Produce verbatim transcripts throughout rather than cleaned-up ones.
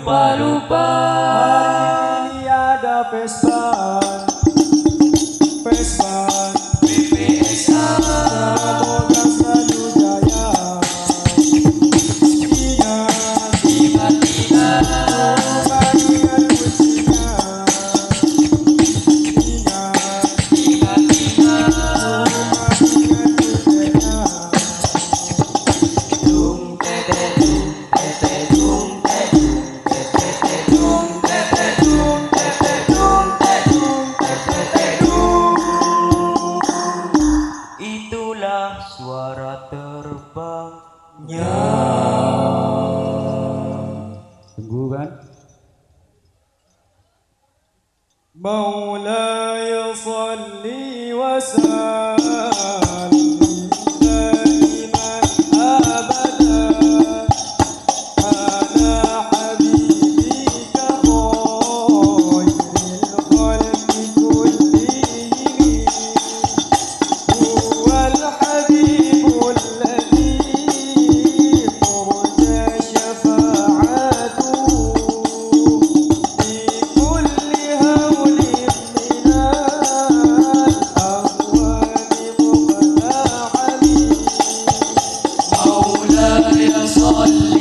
lupa-lupa. Hari ini ada pesban, pesban P P S A. semoga selalu jaya. Ingat, Ingat-ingat rumah dengan kuncinya. Ingat, Ingat-ingat rumah dengan kuncinya. Dung tete dung tete dung tete dung tete dung tete dung tete dung tete dung. Itulah suara terbangnya. Tunggu kan? Maulaya salli wa sallim daiman abadan ala habibika khairil khalqi kullihim. Huwal habibul ladzi turja syafa'atuhu fi kulli hawlin minal ahwali muqta'ali. مولاي صل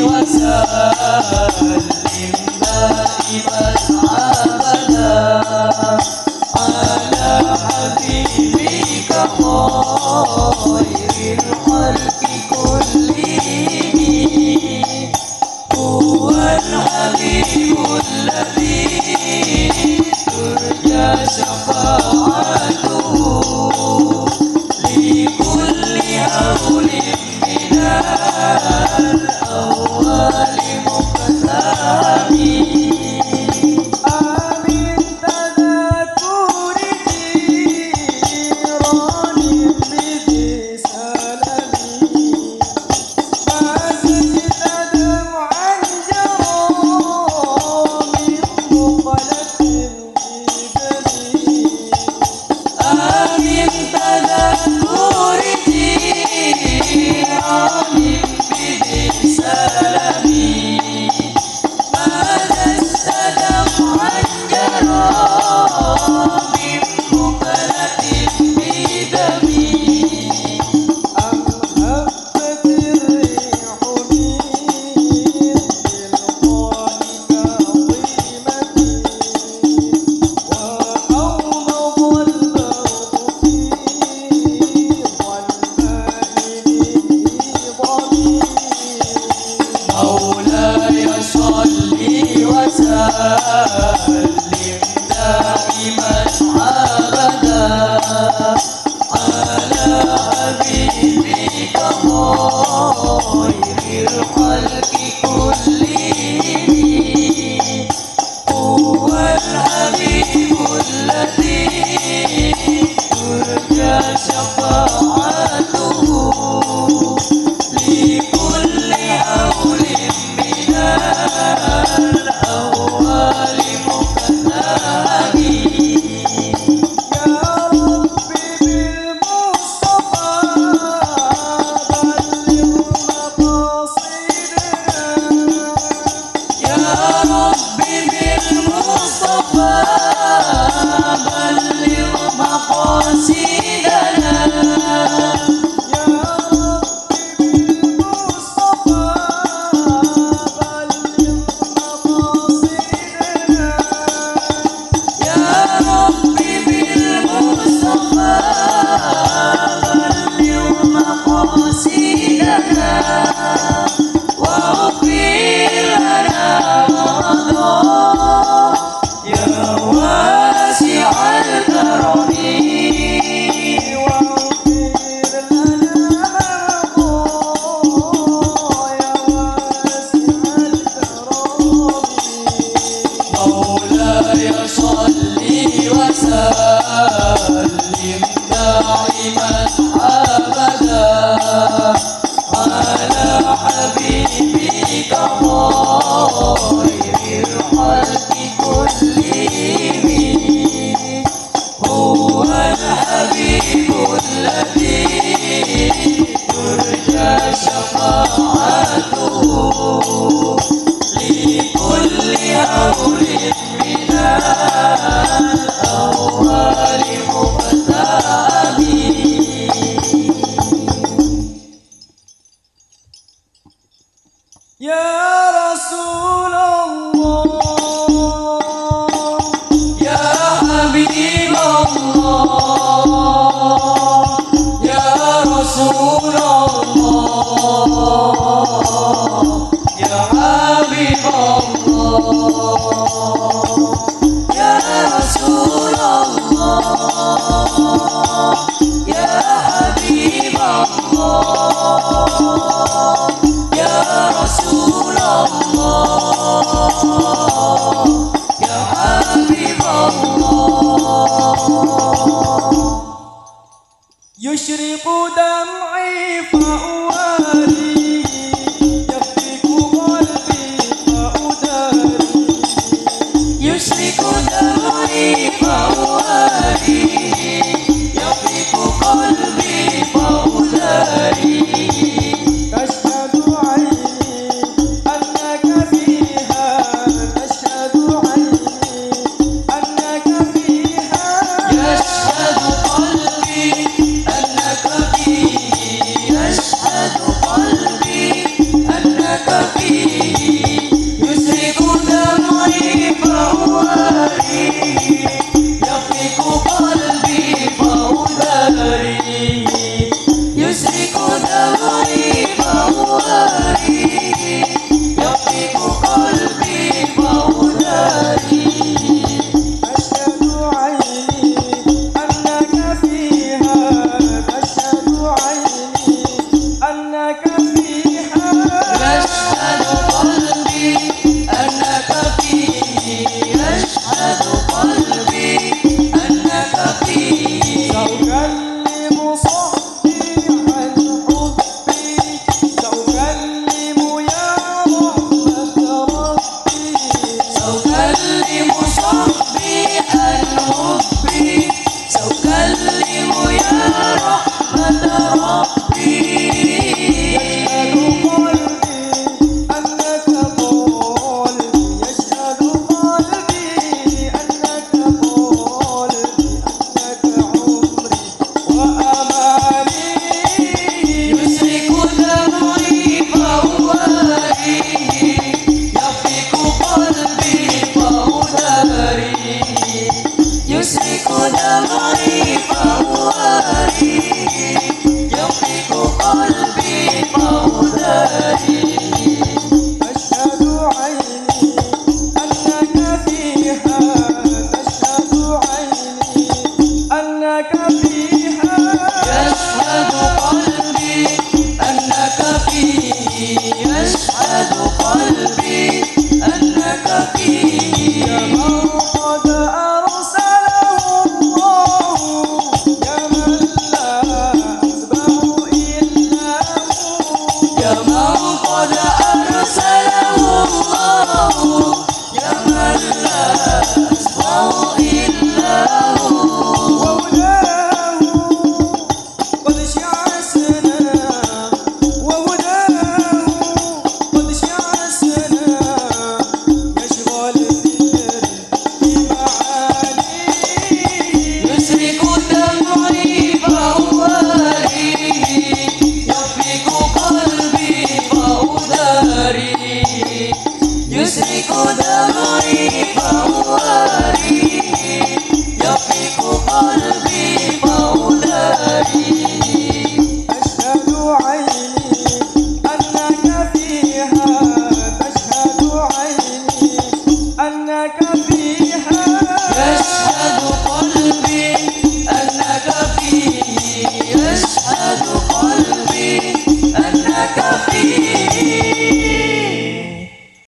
وسلم دائما أبدا على حبيبك خير الخلق كلهم. هو الحبيب الذي ترجى شفاعته لكل هول من الأهوال مقتحم. آمين تذكر جيران بذي سلمي ما زلت دمعا جرى من مقلة في دمي. آمن تذكر جيران بذي سلم ما دست دمعا جرى من مقلة في دمي. أم هبت الريح من تلقاء كظيمة وأومض البرق في ظلماء نظامي. مولاي صل وسلم دائما أبدا على حبيبك خير الخلق كلهم. هو الحبيب الذي ترجى شفاعته لكل هول من الأهوال مقتحم. يا ربي بالمصطفى بلغ مقاصدنا. يا ربي بالمصطفى بلغ مقاصدنا. يا ربي بالمصطفى بلغ مقاصدنا. يا ربي بالمصطفى بلغ مقاصدنا. واغفر لنا رمضان يا واسع الكرم. واغفر لنا مرضايا واسع الكرم. مولاي صل وسلم دائما أبدا على حبيبك خير الخلق كلهم. هو الحبيب الذي ترجى شفاعته لكل مولد من الأول مقتدي يا رسول الله يا حبيب الله يا رسول الله يا حبيب الله يا رسول الله يا حبيب الله يا رسول الله يا حبيب الله يشرق دمعي فأ